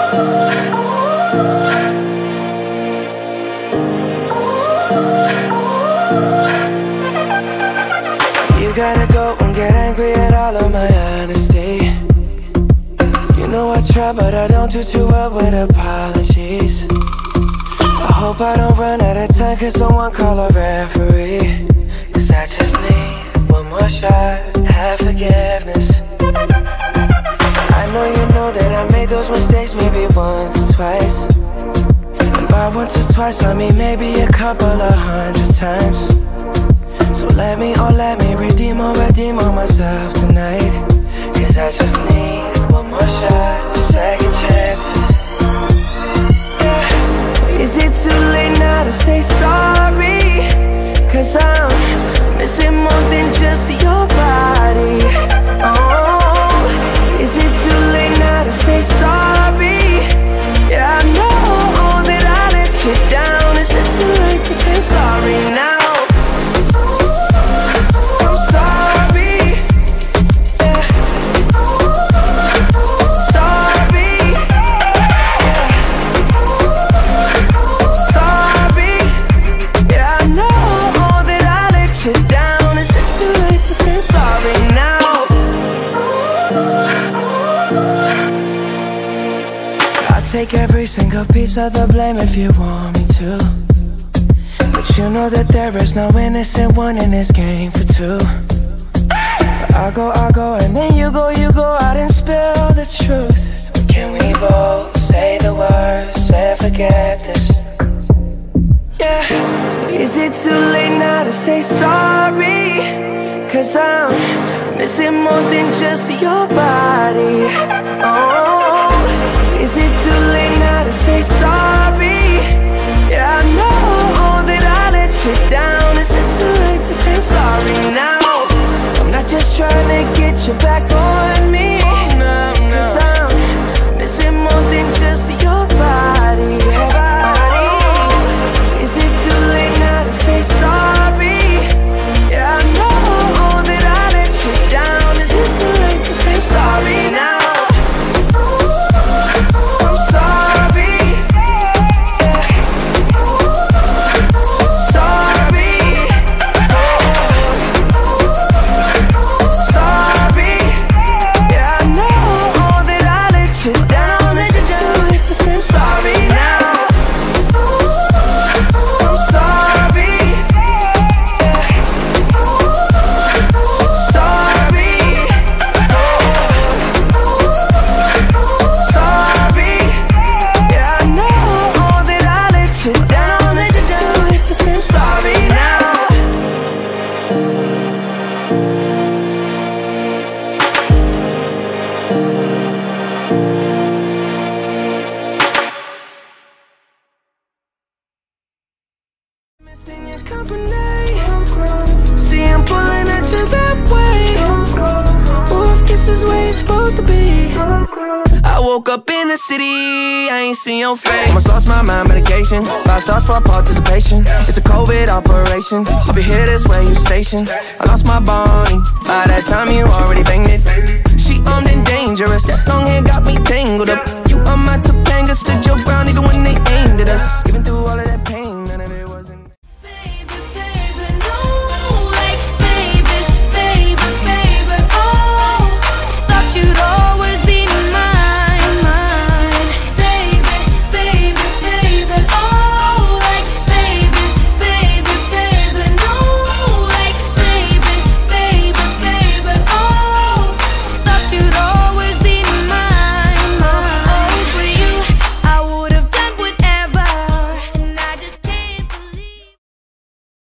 You gotta go and get angry at all of my honesty. You know I try, but I don't do too well with apologies. I hope I don't run out of time, cause someone call a referee. Cause I just need one more shot, have forgiveness. I know you know that I made those mistakes maybe once or twice. And by once or twice I mean maybe a couple of 100 times. So let me redeem on myself tonight. Cause I just need one more shot, second chances. Yeah. Is it too late now to say sorry? Cause I'm missing more than just your body. Oh, is it too late now to say sorry? Yeah, I know that I let you down. Is it too late to say sorry now? Take every single piece of the blame if you want me to. But you know that there is no innocent one in this game for two. I go, and then you go out and spill the truth. But can we both say the words and forget this? Yeah. Is it too late now to say sorry? Cause I'm missing more than just your body. Oh, is it too late now to say sorry? Yeah, I know that I let you down. Is it too late to say sorry now? I'm not just trying to get you back on me. Cause I'm missing more than just your body. Is it too late now to say sorry? Yeah, I know that I let you down. Is it too late to say sorry now? See, I'm pulling at you that way. Oh, if this is where you're supposed to be. I woke up in the city, I ain't seen your face. Almost lost my mind, medication 5 stars for participation. It's a COVID operation. I'll be here this way, you stationed. I lost my Bonnie, by that time you already banged it. She armed and dangerous, long hair got me